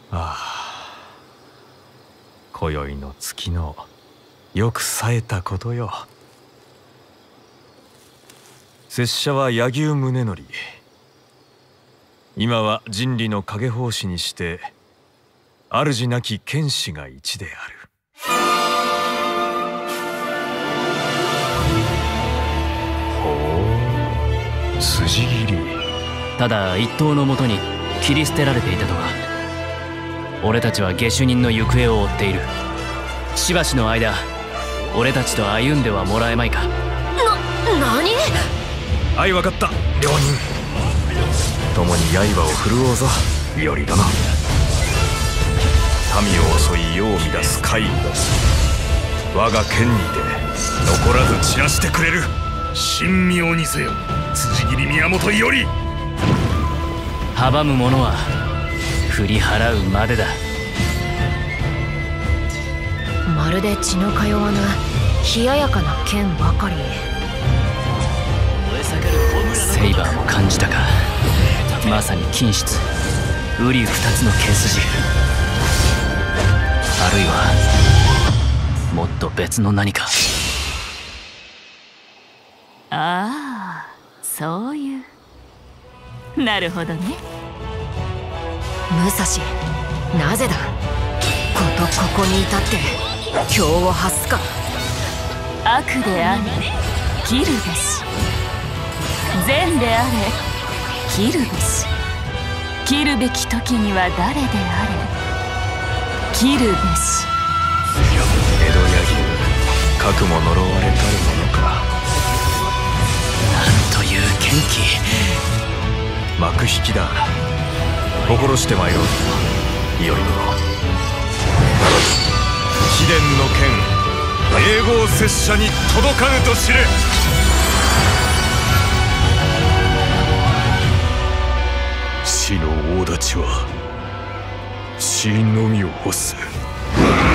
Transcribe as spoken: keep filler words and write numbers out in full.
ああ、今宵の月のよく冴えたことよ。拙者は柳生宗則。今は人理の影法師にして主なき剣士が一である。ほう、筋切り。 ただ一刀のもとに切り捨てられていたとか。俺たちは下手人の行方を追っている。しばしの間俺たちと歩んではもらえまいか。 な、何？ はい、分かった。両人共に刃を振るおうぞ、頼殿。民を襲い世を乱す怪異、我が剣にて残らず散らしてくれる。 神妙にせよ、辻斬り宮本頼。 阻む者は振り払うまでだ。 まるで血の通わぬ冷ややかな剣ばかり。 セイバーも感じたか。まさに金質瓜二つの剣筋、あるいはもっと別の何か。 ああ、そういう。なるほどね。 武蔵、なぜだ。ことここに至って凶を発すか。 悪であれ切るべし、善であれ切るべし。切るべき時には誰であれ切るべし。 江戸柳生、かくも呪われたるものか。 なんという剣気。 幕引きだ。心して参ろう、頼殿。秘伝の剣、永劫拙者に届かぬと知れ。死の大太刀は血のみを欲す。